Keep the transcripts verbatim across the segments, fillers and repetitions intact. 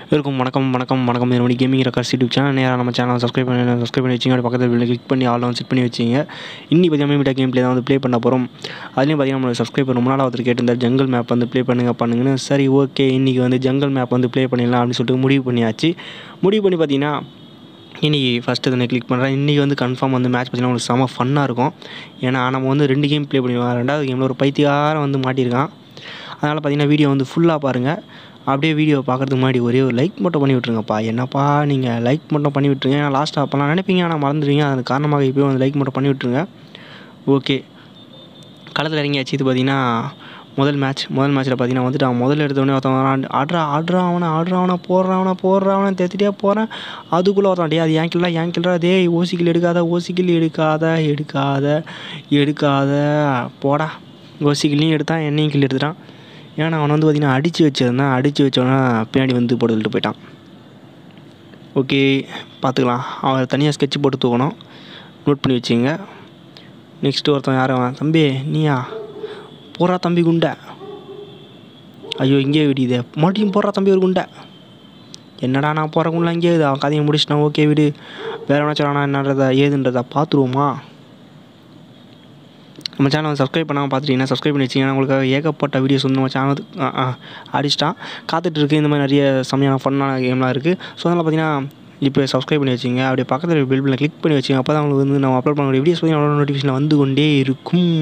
Welcome வணக்கம் வணக்கம் வணக்கம் இது Mani gaming records YouTube channel. நேராக நம்ம சேனல் சப்ஸ்கிரைப் பண்ணி சப்ஸ்கிரைப் பண்ணி வச்சிங்க. பக்கத்தில் பில்லை கிளிக் பண்ணி ஆல் ஆன் செட் பண்ணி வச்சிங்க. இன்னி பார்த்தீங்கன்னா மீட்டா கேம் ப்ளே தான் வந்து ப்ளே பண்ண போகிறோம். அதுலேயும் பார்த்தீங்கன்னா நம்ம சப்ஸ்கிரைப் பண்ண முன்னால் ஒருத்தர் கேட்டிருந்தார் ஜங்கல் மேப் வந்து ப்ளே பண்ணுங்க பண்ணுங்கன்னு. சரி ஓகே, இன்றைக்கி வந்து ஜங்கல் மேப் வந்து ப்ளே பண்ணிடலாம் அப்படின்னு சொல்லிட்டு முடிவு பண்ணியாச்சு. முடிவு பண்ணி பார்த்தீங்கன்னா இன்றைக்கி ஃபஸ்ட்டு தானே கிளிக் பண்ணுறேன். இன்றைக்கி வந்து கன்ஃபார்ம் வந்து மேட்ச் பார்த்தீங்கன்னா உங்களுக்கு செம ஃபன்னாக இருக்கும். ஏன்னா நம்ம வந்து ரெண்டு கேம் ப்ளே பண்ணிடுவோம். ரெண்டாவது கேமில் ஒரு பைத்தியாரம் வந்து மாட்டியிருக்கான். அதனால் பார்த்தீங்கன்னா வீடியோ வந்து ஃபுல்லாக பாருங்கள். அப்படியே வீடியோ பார்க்குறதுக்கு முன்னாடி ஒரே ஒரு லைக் மட்டும் பண்ணி விட்ருங்கப்பா. என்னப்பா நீங்கள் லைக் மட்டும் பண்ணி விட்ருங்க. ஏன்னா லாஸ்ட்டாக அப்போலாம் நினைப்பீங்க, ஆனால் மறந்துடுவீங்க. அது காரணமாக இப்போயும் வந்து லைக் மட்டும் பண்ணி விட்ருங்க. ஓகே, களத்தில் இறங்கியாச்சு. இது பார்த்தீங்கன்னா முதல் மேட்ச் முதல் மேட்ச்சில் பார்த்தீங்கன்னா வந்துட்டு அவன் முதல்ல எடுத்தவொடனே ஒருத்தவன் ஆட்ரா ஆட்ரா அவனை ஆட்ரா அவனை போடுறாவனை போடுறாவனை தேத்திட்டே போகிறேன். அதுக்குள்ளே ஒருத்தன் டே அது ஏன் கில்லா ஏன் கில்லா டே ஓசிக்கில் எடுக்காத ஓசிக்கில் எடுக்காத எடுக்காத எடுக்காத போடா. ஓசிக்கில்லையும் எடுத்தான், என்னையும் கில் எடுத்துட்டான். ஏன்னா அவன் வந்து பார்த்திங்கன்னா அடித்து வச்சிருந்தான். அடித்து வச்சோன்னா பின்னாடி வந்து போட்டு தள்ளிட்டு போயிட்டான். ஓகே, பார்த்துக்கலாம். அவன் தனியாக ஸ்கெட்ச் போட்டு தூக்கணும், நோட் பண்ணி வச்சுங்க. நெக்ஸ்ட்டு ஒருத்தன் யாரும் தம்பி நீயா போடுறா தம்பி குண்டை. ஐயோ இங்கே விடியுது, மறுபடியும் போடுறா தம்பி ஒரு குண்டை. என்னடா நான் போகிற குண்டை இங்கே இது. அவன் கதையை முடிச்சிட்டான். ஓகே விடு, வேறு என்ன சொல்லணும் என்னன்றதை ஏதுன்றதை பார்த்துருவோமா. நம்ம சேனல் வந்து சப்ஸ்கிரைப் பண்ணாமல் பார்த்துட்டிங்கன்னா சப்ஸ்கிரைப் பண்ணி வச்சிங்கன்னா உங்களுக்கு ஏகப்பட்ட வீடியோஸ் வந்து நம்ம சேனல் அடிச்சிட்டான் காத்துட்ருக்கு. இந்த மாதிரி நிறைய செம்மையான ஃபன்னான கேம்லாம் இருக்குது. ஸோ அதனால் பார்த்தீங்கன்னா இப்போ சப்ஸ்கிரைப் பண்ணி வச்சிங்க. அப்படியே பக்கத்தில் பெல் பட்டனை கிளிக் பண்ணி வச்சிங்க. அப்போ தான் உங்களுக்கு வந்து நம்ம அப்லோட் பண்ணக்கூடிய வீடியோஸ் பார்த்தீங்கன்னா நோட்டிஃபிகேஷன் வந்து கொண்டே இருக்கும்.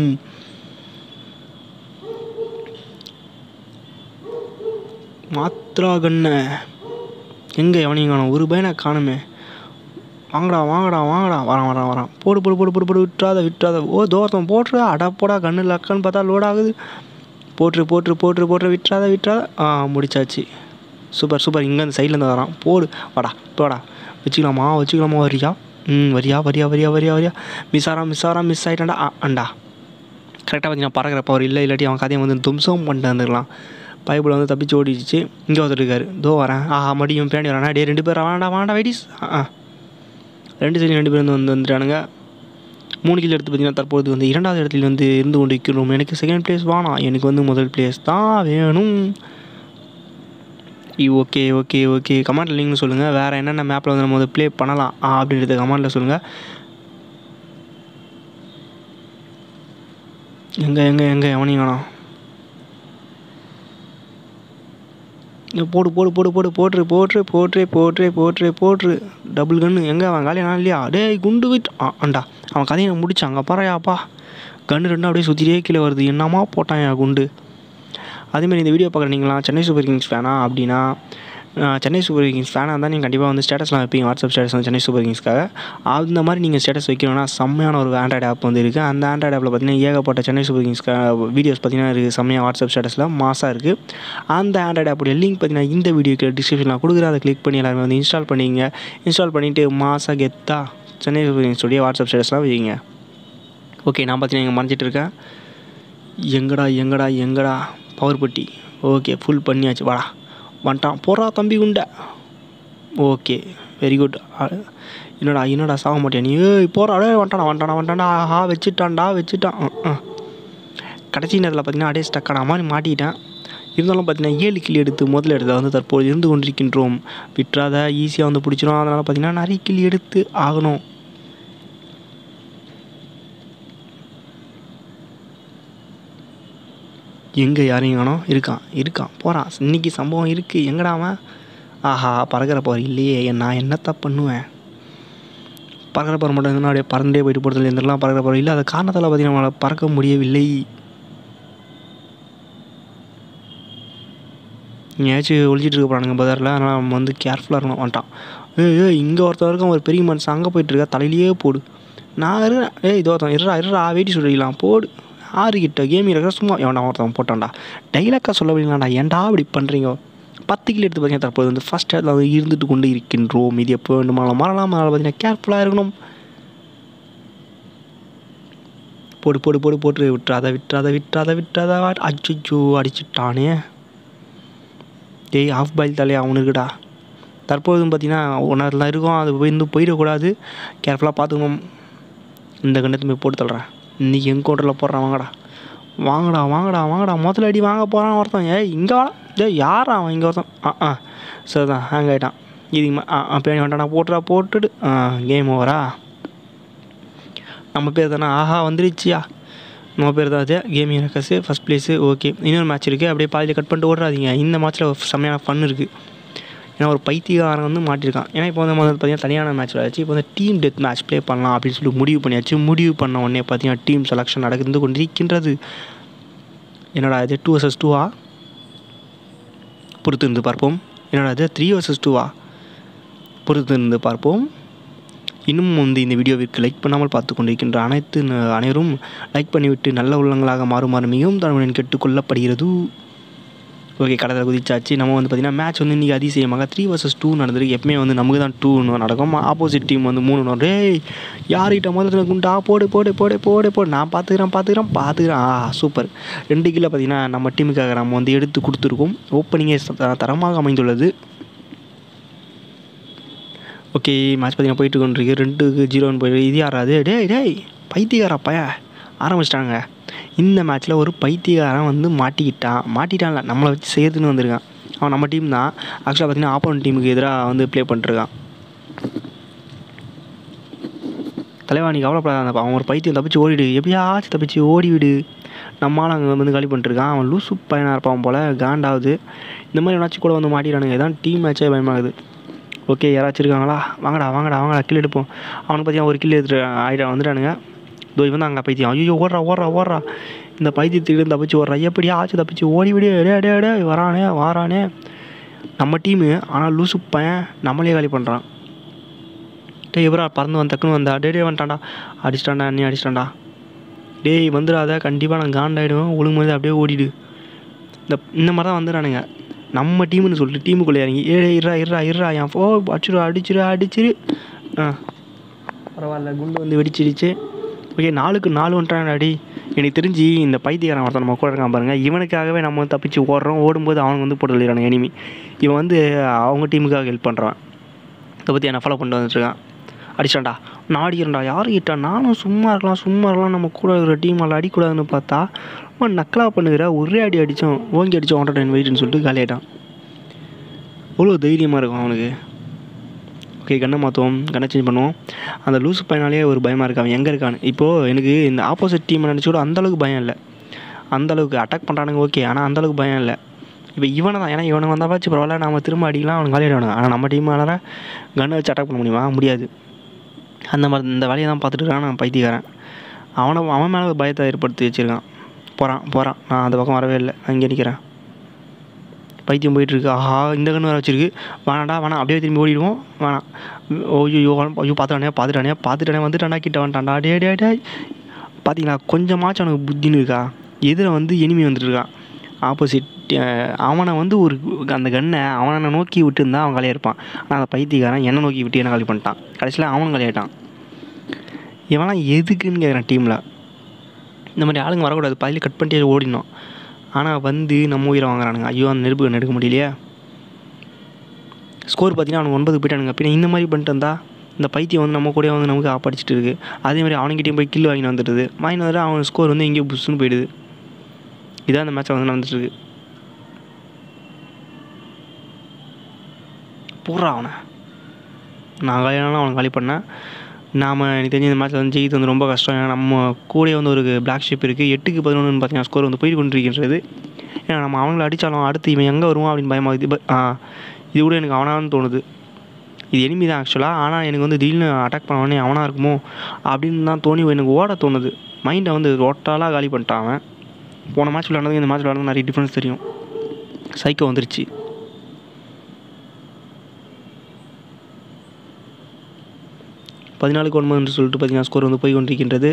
மாத்ரா கண்ணு எங்கே எவனையும் காணும், ஒரு பையனை காணுமே. வாங்கடா வாங்கடா வாங்கடா வரான் வரான் வரான் போடு போடு போடு போடு போடு விட்டுறாத விட்டுறாத. ஓ தோர்த்தம் போட்டுரு அடா போடா. கண்ணு லக்கன்னு பார்த்தா லோட் ஆகுது. போட்டுரு போட்டுரு போட்டுரு போட்டுரு விட்டுறாத விட்டுறாத. ஆ முடிச்சாச்சு. Super super. இங்கே அந்த சைட்லேருந்து வரான். போடு வாடா போடா. வச்சுக்கலாமா வச்சுக்கலாமா வரியா ம் வரியா வரியா வரியா வரியா வரியா. மிஸ் ஆறா மிஸ் ஆறா மிஸ் ஆகிட்டான்டா. ஆ அண்டா கரெக்டாக பார்த்தீங்கன்னா பறக்கிறப்ப அவர் இல்லை. இல்லாட்டி அவன் கதையை வந்து தும்சம் பண்ணிட்டு வந்துடலாம். பைப்பில் வந்து தப்பிச்சு ஓடிடுச்சு. இங்கே ஒருத்தர் இருக்காரு. தோ வரேன். ஆஹா மடியும் பின்னாடி வரானா. டே ரெண்டு பேர் வாண்டா வாண்டா வெடிஸ். ஆ ரெண்டு சைடு ரெண்டு பேர் வந்து வந்து வந்துட்டானுங்க. மூணு கிலோ எடுத்து பார்த்தீங்கன்னா தற்போது வந்து இரண்டாவது இடத்துல வந்து இருந்து கொண்டு இருக்கிறோம். எனக்கு செகண்ட் பிளேஸ் வேணாம், எனக்கு வந்து முதல் பிளேஸ் தான் வேணும். Okay okay okay. கமெண்ட்டில் நீங்களும் சொல்லுங்கள் வேறு என்னென்ன மேப்பில் வந்து நம்ம வந்து ப்ளே பண்ணலாம் அப்படின்றத கமெண்ட்டில் சொல்லுங்கள். எங்கே எங்கே எங்கே எவனையும் வேணாம். போடு போடு போடு போடு போட்ரு போட்ரு போட்ரு போட்ரு போட்ரு போட்ரு. டபுள் கன்று எங்கே அவன் காலியானா இல்லையா. டே குண்டு விட்டு ஆ அண்டா அவன் கதையை முடிச்சான். அங்கே பாறையாப்பா கன்று ரெண்டும் அப்படியே சுற்றிட்டே கீழே வருது. என்னமா போட்டான் என் குண்டு. அதேமாதிரி இந்த வீடியோ பார்க்குற நீங்களாம் சென்னை சூப்பர் கிங்ஸ் ஃபேனா அப்படின்னா சென்னை சூப்பர் கிங்ஸ் ஃபேனாக இருந்தால் நீங்கள் கண்டிப்பாக வந்து ஸ்டேட்டஸ்லாம் வைப்பீங்க. வாட்ஸ்அப் ஸ்டேட்டஸ் வந்து சென்னை சூப்பர் கிங்ஸ்க்காக. அந்த மாதிரி நீங்கள் ஸ்டேட்டஸ் வைக்கணும்னா செம்மையான ஒரு ஆண்ட்ராய்டு ஆப் வந்து இருக்குது. அந்த ஆண்ட்ராய்டு ஆப்பில் பார்த்தீங்கன்னா ஏகப்பட்ட சென்னை சூப்பர் கிங்ஸ்க்காக வீடியோஸ் பார்த்தீங்கன்னா இருக்குது. செம்மையாக வாட்ஸ்அப் ஸ்டேட்டஸில் மாசாக இருக்குது. அந்த ஆண்ட்ராய்டு ஆப்புடைய லிங்க் பார்த்தீங்கன்னா இந்த வீடியோக்கு டிஸ்கிரிப்ஷனில் கொடுக்குறேன். அதை கிளிக் பண்ணி எல்லாருமே வந்து இன்ஸ்டால் பண்ணிங்க. இன்ஸ்டால் பண்ணிவிட்டு மாசாக கெத்தா சென்னை சூப்பர் கிங்ஸுடைய வாட்ஸ்அப் ஸ்டேட்டஸ்லாம் வைங்க. ஓகே, நான் பார்த்தீங்கன்னா இங்கே மறைஞ்சிட்டு இருக்கேன். எங்கடா எங்கடா எங்கடா பவர் பட்டி. ஓகே ஃபுல் பண்ணியாச்சு. வாடா வந்துட்டான். போடுறா தம்பி குண்டை. Okay very good. என்னடா என்னடா சாக மாட்டியா நீ. ஏய் போகிறா அடே வந்துட்டானா வந்துட்டானா வந்துட்டானா. ஆஹா வச்சுட்டான்டா வச்சுட்டான். கடைசி நேரத்தில் பார்த்தீங்கன்னா அடே ஸ்டக்கான மாதிரி மாட்டிக்கிட்டேன். இருந்தாலும் பார்த்தீங்கன்னா ஏழு கிளி எடுத்து முதல்ல எடுத்து வந்து தற்போது இருந்து கொண்டிருக்கின்றோம். விட்டுறாத ஈஸியாக வந்து பிடிச்சிரும். அதனால் பார்த்தீங்கன்னா நிறைய கிளி எடுத்து ஆகணும். எங்கே யாரையும் காணோம். இருக்கான் இருக்கான் போகிறான். இன்றைக்கி சம்பவம் இருக்குது. எங்கடா அவன். ஆஹா பறக்கிற போகிற இல்லையே. நான் என்னத்த பண்ணுவேன். பறக்கிற போகிற மட்டும் இருந்தால் அப்படியே பறந்தே போயிட்டு போகிறதுல இருந்தெல்லாம் பறக்கிற போகிற இல்லை. அது காரணத்தால் பார்த்தீங்கன்னா நம்மளால் பறக்க முடியவில்லை. எங்கேயாச்சும் ஒழிச்சிட்டு இருக்க போகிறானுங்க பதாரில். அதனால் நம்ம வந்து கேர்ஃபுல்லாக இருக்கணும். வந்துட்டான். ஏய் ஏய் இங்கே ஒருத்தர் இருக்கும். ஒரு பெரிய மனுஷன் அங்கே போயிட்டுருக்கா. தலையிலேயே போடு. நான் இருக்கிறேன். ஏய் இது ஒருத்தன் இருறா இருறா வெயிட்டி சொல்லிக்கலாம் போடு. ஆறு கிட்ட கேமிங் இருக்கிற சும்மா எவன்டா ஒருத்தவன் போட்டான்டா. டைலாக்காக சொல்ல முடியலாம்டா. ஏன்டா அப்படி பண்ணுறீங்க. பத்து கிலோ எடுத்து பார்த்தீங்கன்னா தற்போது வந்து ஃபஸ்ட் இடத்துல வந்து இருந்துட்டு கொண்டு இருக்கின்றோம். இது எப்போ வேண்டுமானாலும் மாறலாம். அதனால் பார்த்தீங்கன்னா கேர்ஃபுல்லாக இருக்கணும். போடு போடு போடு போட்டு விட்டுறாத விட்டுறாத விட்டுறாத விட்டுறாத. அச்சோ அடிச்சுட்டானே. டேய் ஆஃப் பாயில் தலையா அவனுக்குடா. தற்போதும் பார்த்தீங்கன்னா ஒன்றரை தான் இருக்கும். அது போய் இருந்து போயிடக்கூடாது. கேர்ஃபுல்லாக பார்த்துக்கணும். இந்த கண்டத்து போய் போட்டு தள்ளுறேன். இன்றைக்கி என்கவுண்டரில் போடுறான். வாங்கடா வாங்கடா வாங்கடா வாங்கடா முதல்ல அடி வாங்க போகிறான் ஒருத்தன். ஏய் இங்கே வாடா. ஏய் யாரா அவன் இங்கே ஒருத்தன். ஆ ஆ ஸோ அதான் ஹேங் ஆகிட்டான். இது அப்போ வேண்டாம் போட்டுறா போட்டுடு கேம் ஓவரா. நம்ம பேர் தானே, ஆஹா வந்துருச்சியா, நம்ம பேர் தான் அது. Gaming rockers first place. Okay, இன்னொரு மேட்ச் இருக்குது, அப்படியே பாதியில் கட் பண்ணிட்டு ஓடுறாதீங்க. இந்த மேட்ச்சில் செம்மையான ஃபன் இருக்குது. ஏன்னா ஒரு பைத்தியக்காரன் வந்து மாட்டியிருக்கான். ஏன்னா இப்போ வந்து முதல்ல பார்த்தீங்கன்னா தனியான மேட்ச் விளையாச்சு, இப்போ வந்து டீம் டெத் மேட்ச் ப்ளே பண்ணலாம் அப்படின்னு சொல்லி முடிவு பண்ணியாச்சு. முடிவு பண்ண உடனே பார்த்தீங்கன்னா டீம் செலெக்ஷன் நடந்து கொண்டிருக்கின்றது. என்னடா இது டூ வர்சஸ் டூவா? பொறுத்து இருந்து பார்ப்போம். என்னடா இது த்ரீ வர்சஸ் டூவா? பொறுத்து இருந்து பார்ப்போம். இன்னும் வந்து இந்த வீடியோவிற்கு லைக் பண்ணாமல் பார்த்து கொண்டிருக்கின்ற அனைத்து அனைவரும் லைக் பண்ணிவிட்டு நல்ல உள்ளங்களாக மாறுமாறு மிகவும் தன்னுடன் கேட்டுக்கொள்ளப்படுகிறது. ஓகே, கடலில் குதிச்சாச்சு. நம்ம வந்து பார்த்திங்கன்னா மேட்ச் வந்து இன்றைக்கி அதிசயமாக த்ரீ வர்சஸ் டூ நடந்திருக்கு. எப்பவுமே வந்து நமக்கு தான் டூன்னு நடக்கும், ஆப்போசிட் டீம் வந்து மூணு. டே யார்கிட்ட முதல்ல குண்டா போடு போடு போடு போடு போடு, நான் பார்த்துக்கிறேன் பார்த்துக்கிறேன் பார்த்துக்கிறேன். ஆ சூப்பர். ரெண்டு கிலோ பார்த்திங்கன்னா நம்ம டீமுக்காக நம்ம வந்து எடுத்து கொடுத்துருக்கோம். ஓப்பனிங்கே தரமாக அமைந்துள்ளது. ஓகே, மேட்ச் பார்த்திங்கன்னா போயிட்டு கொண்டிருக்கு. ரெண்டுக்கு ஜீரோன்னு போயிட்டு இது யாராது? டேய் டேய் பைத்தியக்காரப்பா ஆரம்பிச்சிட்டாங்க. இந்த மேட்ச்சில் ஒரு பைத்தியக்காரன் வந்து மாட்டிக்கிட்டான். மாட்டிட்டான்ல, நம்மளை வச்சு சேர்த்துன்னு வந்திருக்கான். அவன் நம்ம டீம் தான். ஆக்சுவலாக பார்த்திங்கன்னா ஆப்போனன்ட் டீமுக்கு எதிராக வந்து ப்ளே பண்ணிட்டுருக்கான். தலைவா நீ கவலைப்படாத, அவன் ஒரு பைத்தியம் தப்பிச்சு ஓடிடு, எப்படியாச்சும் தப்பிச்சு ஓடிவிடு. நம்மளால் அங்கே வந்து காலி பண்ணிட்டுருக்கான். அவன் லூசு பையனாக இருப்பான் போல், காண்டாவது. இந்த மாதிரி என்னாச்சும் கூட வந்து மாட்டிடானுங்க. இதான் டீம் மேட்சே பயமாகுது. ஓகே, யாராச்சும் இருக்காங்களா? வாங்கடா வாங்கடா வாங்கடா கில் எடுப்போம். அவனுக்கு பார்த்தீங்கன்னா ஒரு கில் எடுத்துட்டு ஆயிரம் வந்துட்டானுங்க. இதோ இவன் தான் அங்கே பைத்தியம். ஐயோ ஓடுறா ஓடுறா ஓடுறா, இந்த பைத்தியத்துக்கிட்ட தப்பிச்சு ஓடுறா, எப்படியா ஆச்சு தப்பிச்சு ஓடி விடு. டே டே டே வரானே வாரானே நம்ம டீமு. ஆனால் லூசு பையன் நம்மளே காலி பண்ணுறான். டே எவரா பறந்து வந்து டக்குன்னு வந்தா. டே டே வந்துட்டான்டா, அடிச்சிட்டான்டா, நீ அடிச்சிட்டான்டா. டேய் வந்துடாத, கண்டிப்பாக நான் காண்டாயிடுவேன். ஒழுங்கு மாதிரி அப்படியே ஓடிடு. இந்த இந்த மாதிரி தான் வந்துடானுங்க நம்ம டீமுன்னு சொல்லிட்டு டீமுக்குள்ளே இறங்கி ஏழு இருறா இருறா இருறா என் ஃபோ அடிச்சிரு அடிச்சிரு அடிச்சிரு. ஆ பரவாயில்ல, குண்டு வந்து வெடிச்சிடுச்சு. ஓகே, நாலுக்கு நாலு வந்துட்டான் அடி. எனக்கு தெரிஞ்சு இந்த பைத்தியக்காரன் ஒருத்தன் நம்ம கூட இருக்கான் பாருங்கள், இவனுக்காகவே நம்ம வந்து தப்பிச்சு ஓடுறோம். ஓடும்போது அவனுக்கு வந்து போட்டு எழுதிறானு எனிமி. இவன் வந்து அவங்க டீமுக்காக ஹெல்ப் பண்ணுறான். இதை பற்றி என்னை ஃபாலோ பண்ணிட்டு வந்துட்டுருக்கான். அடிச்சான்டா, நான் அடிக்கிறேன்டா. யார் கிட்டா? நானும் சும்மா இருக்கலாம் சும்மா இருக்கலாம் நம்ம கூட இருக்கிற டீம் எல்லாம் அடிக்கூடாதுன்னு பார்த்தா ரொம்ப நக்கலாக பண்ணுகிற. ஒரே அடி அடித்தோம், ஓங்கி அடித்தோம், ஒன்றரை டென் வெயிட்னு சொல்லிட்டு காலியாயிட்டான். அவ்வளோ தைரியமாக இருக்கும் அவனுக்கு. ஓகே, கண்ணை மாற்றுவோம், கண்ணை சேஞ்ச் பண்ணுவோம். அந்த லூசு பையனாலே ஒரு பயமாக இருக்கு, அவன் எங்கே இருக்கான்னு. இப்போது எனக்கு இந்த ஆப்போசிட் டீமை நினச்சி கூட அந்தளவுக்கு பயம் இல்லை. அந்தளவுக்கு அட்டாக் பண்ணுறானுங்க ஓகே, ஆனால் அந்தளவுக்கு பயம் இல்லை. இப்போ இவனை தான், ஏன்னா இவனை வந்தால் பாச்சு பரவாயில்ல, நம்ம திரும்ப அடிக்கலாம், அவனுக்கு காலியாயிடுவானு. ஆனால் நம்ம டீமால் கண்ணை வச்சு அட்டாக் பண்ண முடியுமா? முடியாது. அந்த மாதிரி இந்த வேலையை தான் பார்த்துட்டு இருக்கான் நான் பைத்தியக்காரன். அவனை அவன் மேலே ஒரு பயத்தை ஏற்படுத்தி வச்சுருக்கான். போகிறான் போகிறான், நான் அந்த பக்கம் வரவே இல்லை, நான் இங்கே நிற்கிறேன். பைத்தியம் போயிட்டுருக்கு. ஆஹா, இந்த கன்று வர வச்சிருக்கு. வேணாண்டா வேணாம், அப்படியே திரும்பி ஓடிடுவோம். வேணாம். ஓய்யோ ஐயோ பார்த்துட்டானே பார்த்துட்டானே பார்த்துட்டானே வந்துட்டாண்டா, கிட்ட வந்துட்டான்டா. டே டே டே பார்த்தீங்களா, கொஞ்சமாச்சும் அவனுக்கு புத்தின்னு இருக்கா. எதில் வந்து எனிமி வந்துட்டுருக்கான் ஆப்போசிட். அவனை வந்து ஒரு அந்த கன்னை அவனை நோக்கி விட்டு இருந்தால் அவன் காலியாக இருப்பான். ஆனால் அந்த பைத்தியக்காரன் என்னை நோக்கி விட்டு என்ன காலி பண்ணிட்டான். கடைசியில் அவனும் காலியாகிட்டான். இவன்லாம் எதுக்குன்னு கேட்குறான் டீமில். இந்த மாதிரி ஆளுங்க வரக்கூடாது, பாதியில் கட் பண்ணிட்டு ஓடினோம். ஆனால் வந்து நம்ம உயிரை வாங்குறானுங்க. ஐயோ, அந்த நெருப்பு கன்று எடுக்க முடியலையே. ஸ்கோர் பார்த்தீங்கன்னா அவனுக்கு ஒன்பது போயிட்டானுங்க. பின்ன இந்த மாதிரி பண்ணிட்டு வந்தா இந்த பைத்தியம் வந்து நம்ம கூட வந்து நமக்கு ஆப்படிச்சிட்டு இருக்குது. அதே மாதிரி அவனுக்கிட்டையும் போய் கில் வாங்கிட்டு வந்துடுது. வாங்கிட்டு வந்துட்டு அவன் ஸ்கோர் வந்து எங்கேயோ புஷ்ஷுன்னு போயிடுது. இதான் அந்த மேட்சை வந்து நடந்துட்டுருக்கு. போடுறா அவனை, நான் காலியானாலும் அவனை காலி பண்ணேன். நாம் எனக்கு தெரிஞ்ச இந்த மேட்ச்சில் வந்து ஜெயித்து வந்து ரொம்ப கஷ்டம். ஏன்னா நம்ம கூட வந்து ஒரு பிளாக் ஷிப் இருக்குது. எட்டுக்கு பதினொன்றுன்னு பார்த்தீங்கன்னா ஸ்கோர் வந்து போயிட்டு கொண்டிருக்கின்றது. ஏன்னா நம்ம அவங்கள அடித்தாலும் அடுத்து இவன் எங்கே வருவான் அப்படின்னு பயமாகுது. பட் இது கூட எனக்கு அவனான்னு தோணுது. இது எனிமி தான் ஆக்சுவலாக, ஆனால் எனக்கு வந்து திடீர்னு அட்டாக் பண்ண உடனே அவனாக இருக்குமோ அப்படின்னு தான் தோணி எனக்கு ஓட தோணுது. மைண்டை வந்து டோட்டலாக காலி பண்ணிட்டான் அவன். போன மேட்ச் விளாட்றது இந்த மேட்ச் விளாட்றது நிறைய டிஃப்ரென்ஸ் தெரியும். சைக்கோ வந்துருச்சு. பதினாலுக்கு ஒன்பது என்று சொல்லிட்டு பார்த்தீங்கன்னா ஸ்கோர் வந்து போய் கொண்டிருக்கின்றது.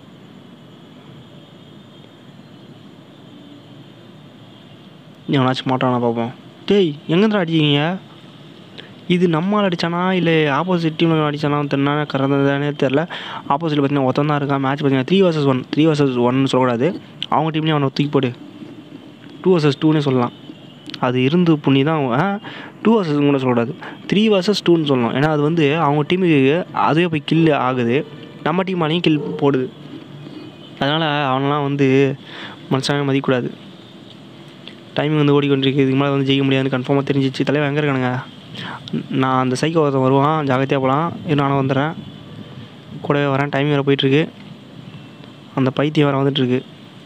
எவனாச்சும் மாட்டானா பார்ப்போம். டேய் எங்கேருந்து அடிச்சிங்க? இது நம்மளால் அடித்தானா இல்லை ஆப்போசிட் டீமில் அடித்தானா தென்னா கறந்தானே தெரில. ஆப்போசிட்டில் பார்த்தீங்கன்னா ஒருத்தன் தான் இருக்கான். மேட்ச் பார்த்தீங்கன்னா three versus one three versus ஒன்னு சொல்லக்கூடாது. அவங்க டீம்லேயும் அவனை தூக்கி போடு, டூ வர்சஸ் டூன்னே சொல்லலாம். அது இருந்து புண்ணி தான். டூ வர்சஸ் கூட சொல்லக்கூடாது, த்ரீ வர்சஸ் டூன்னு சொல்லணும். ஏன்னா அது வந்து அவங்க டீமுக்கு அதுவே போய் கில் ஆகுது, நம்ம டீமாலையும் கில் போடுது. அதனால் அவனெலாம் வந்து மனுஷனாக மதிக்கக்கூடாது. டைமிங் வந்து ஓடிக்கொண்டிருக்கு. இதுக்கு மேலே வந்து ஜெயிக்க முடியாதுன்னு கன்ஃபார்மாக தெரிஞ்சிச்சு. தலைவன் எங்கே இருக்கானுங்க? நான் அந்த சைக்கோ ஒருத்தன் வருவான், ஜாகிரதையாக போகலாம். இரு நானும் வந்துடுறேன், கூடவே வரேன். டைமிங் வேறு போயிட்டுருக்கு. அந்த பைத்தியம் வேறு வந்துட்டுருக்கு.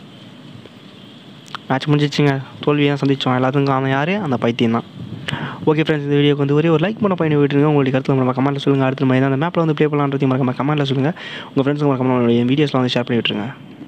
மேட்ச் முடிஞ்சிச்சுங்க. தோல்வியை தான் சந்தித்தோம். எல்லாத்துக்கும் அவன் யார்? அந்த பைத்தியம் தான். ஓகே ஃப்ரெண்ட்ஸ், இந்த வீடியோக்கு வந்து ஒரே ஒரு லைக் பண்ண பயணி விட்டுருங்க. உங்களுடைய கருத்து நம்ம கமெண்ட்டில் சொல்லுங்கள். அடுத்த மாதிரி தான் அந்த மேப்பில் வந்து ப்ளே பண்ணலான்றதையும் மறக்காம கமெண்ட்டில் சொல்லுங்கள். உங்கள் ஃப்ரெண்ட்ஸுக்கு மறக்காம நம்மளுடைய வீடியோஸ்லாம் வந்து ஷேர் பண்ணி விட்டுருங்க.